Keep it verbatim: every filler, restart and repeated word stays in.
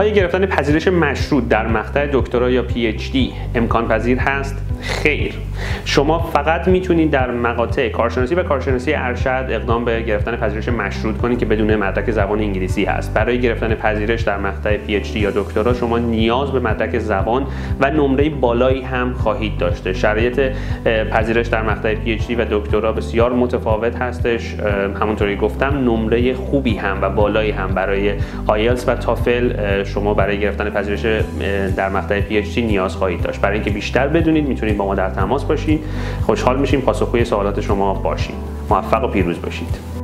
برای گرفتن پذیرش مشروط در مقطع دکترا یا پی اچ دی امکان پذیر هست؟ خیر. شما فقط میتونید در مقاطع کارشناسی و کارشناسی ارشد اقدام به گرفتن پذیرش مشروط کنید که بدون مدرک زبان انگلیسی هست. برای گرفتن پذیرش در مقطع پی اچ دی یا دکترا شما نیاز به مدرک زبان و نمره بالایی هم خواهید داشته. شرایط پذیرش در مقطع پی اچ دی و دکترا بسیار متفاوت هستش. همونطوری گفتم نمره خوبی هم و بالایی هم برای آیلتس و تافل شما برای گرفتن پذیرش در مقطع پی اچ دی نیاز خواهید داشت. برای اینکه بیشتر بدونید میتونید با ما در تماس باشید. خوشحال میشیم پاسخگوی سوالات شما باشیم. موفق و پیروز باشید.